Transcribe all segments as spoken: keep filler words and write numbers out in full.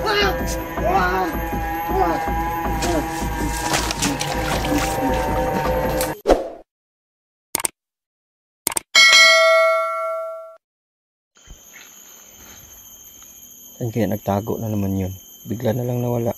Saan kaya nagtago na naman yun? Bigla na lang nawala.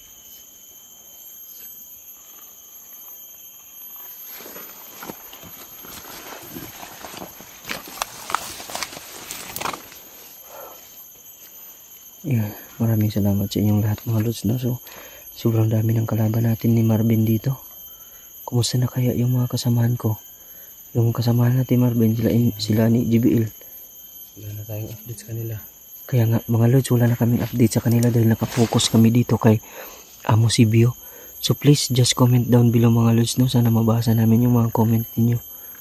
Yeah, maraming salamat sa inyong lahat mga lods, no? So, sobrang dami ng kalaban natin ni Marvin dito. Kumusta na kaya yung mga kasamahan ko? Yung kasamahan natin Marvin, sila, sila ni G B L. Wala na tayong update sa kanila. Kaya nga mga lods, wala na kaming update sa kanila dahil nakafocus kami dito kay Amo Sibio. So please just comment down below mga lods, no? Sana mabasa namin yung mga comment ninyo.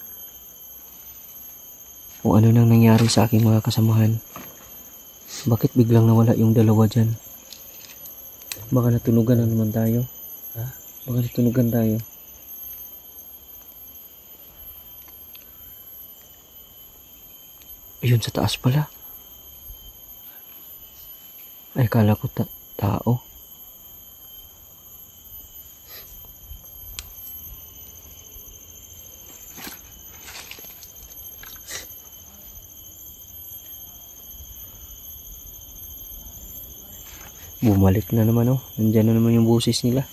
Kung ano nang nangyari sa aking mga kasamahan. Bakit biglang nawala yung dalawa dyan? Baka natunugan na naman tayo. Ha? Baka natunugan tayo. Ayun sa taas pala. Ay, kala ko ta tao. Bumalik na naman, oh. Nandyan na naman yung boses nila.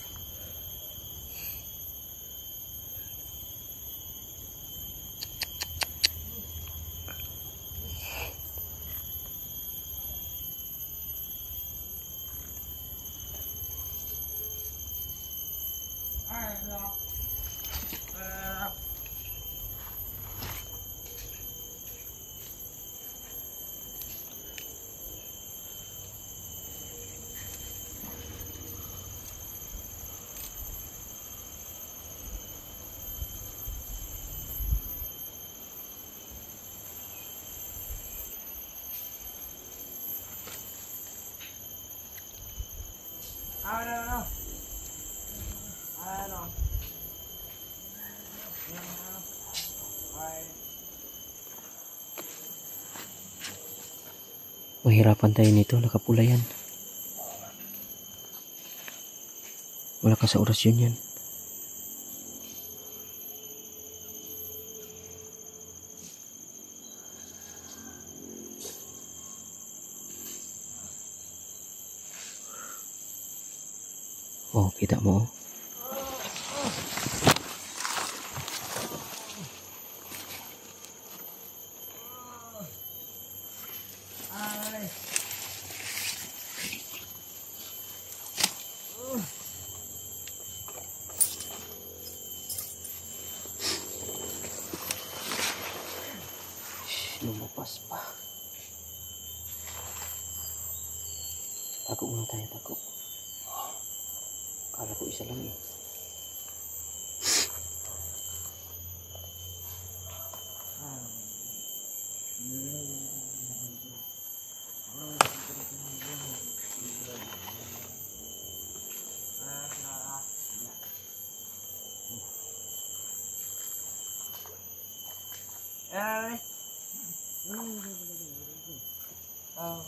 Ah, no, no. Ah, no. Mahirapan tayo nito, nakapula yan. Wala ka sa orasyon yan. Oh, kita mo. Lumabas pa. Tago muna tayo, tago. Kala ko isa lang eh. Ay. Oh.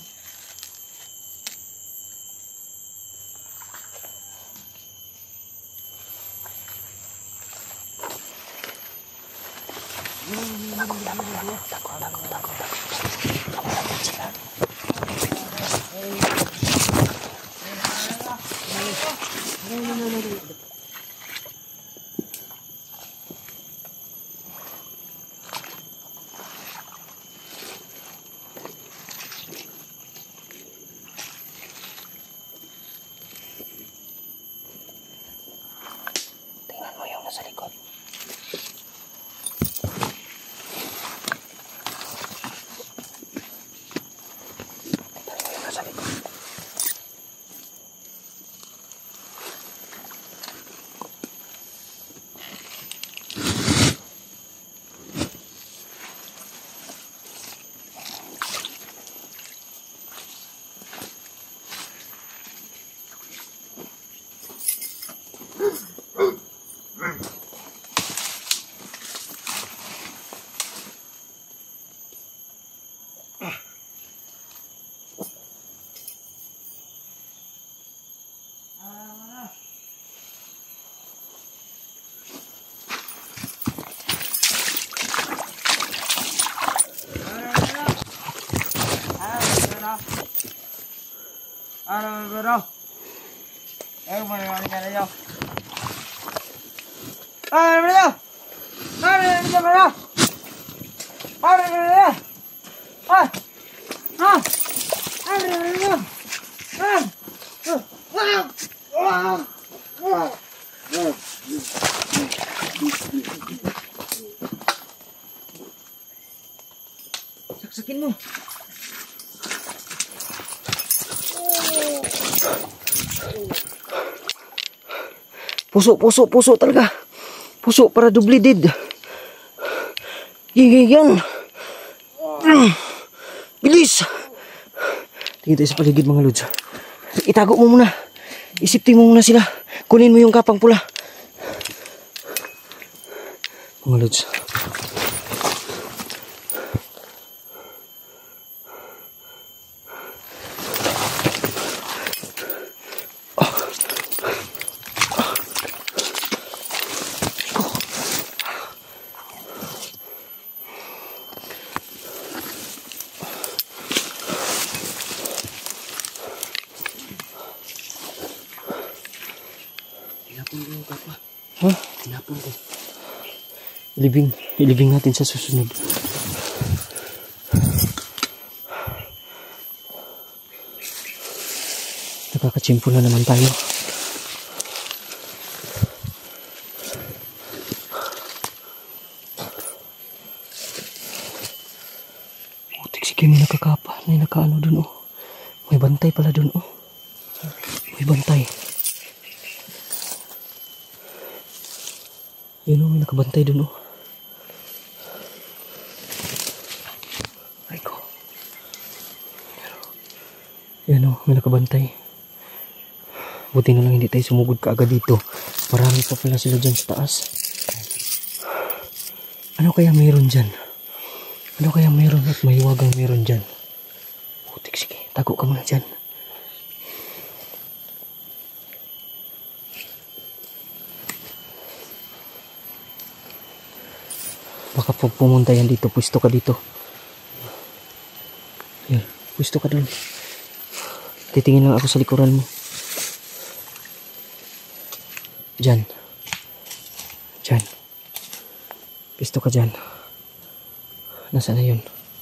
Tingnan mo yung nasa likod. Ano ba daw? Ano ba naman ka na daw? Ano ba daw? Ano ba daw? Ano ba daw? Ah! Ah! Ano ba daw? Ah! Ah! Ah! Ah! Saksakin mo. Puso, puso, puso talaga. Puso para dubli did. Yan. Bilis. Tingin tayo sa paligid mga lods. Itago mo muna. Isipin mo muna sila. Kunin mo yung kapang pula. Mga lods. Tinapon ko yung kapa. Ha? Tinapon ko. Ilibing. Ilibing natin sa susunod. Nakakachimpo na naman tayo. Putik si Kim, nakakapa. May nakaano dun oh. May bantay pala dun oh. May bantay. Yun o, may nakabantay dun o. Ay ko. Yan o, may nakabantay. Buti na lang hindi tayo sumugod kaagad dito. Marami pa pala sila dyan sa taas. Ano kaya mayroon dyan? Ano kaya mayroon at mahiwagang mayroon dyan? Putik, sige. Tago ka muna dyan. Baka pag pumunta yan dito, pwesto ka dito. Yan, pwesto ka dun. Titingin lang ako sa likuran mo. Diyan. Diyan. Pwesto ka dyan. Nasaan na yun?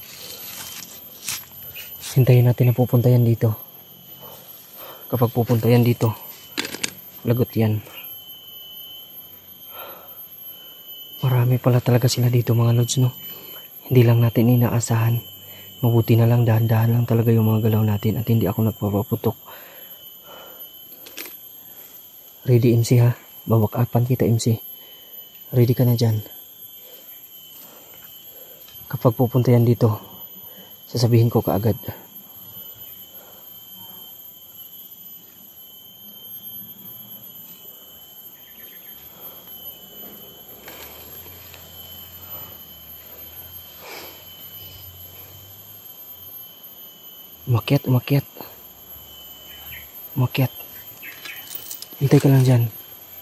Hintayin natin na pupunta yan dito. Kapag pupunta yan dito, lagot yan. Marami pala talaga sila dito mga lods, no? Hindi lang natin inaasahan. Mabuti na lang, dahan-dahan lang talaga yung mga galaw natin at hindi ako nagpapaputok. Ready M C ha? Babakapan kita M C. Ready ka na dyan. Kapag pupunta yan dito, sasabihin ko kaagad. Umakyat, umakyat. Umakyat. Hintay ka lang dyan.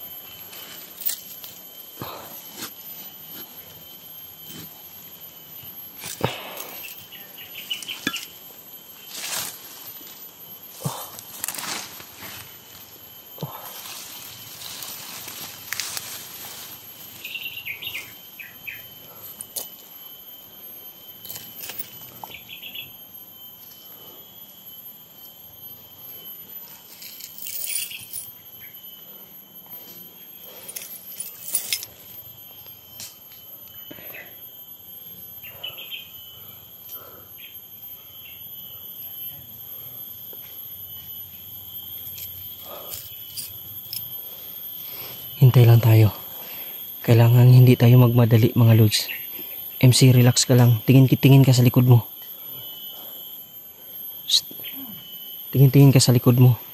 Hintay lang tayo. Kailangan hindi tayo magmadali mga lods. M C, relax ka lang. Tingin-tingin ka sa likod mo. Tingin-tingin ka sa likod mo.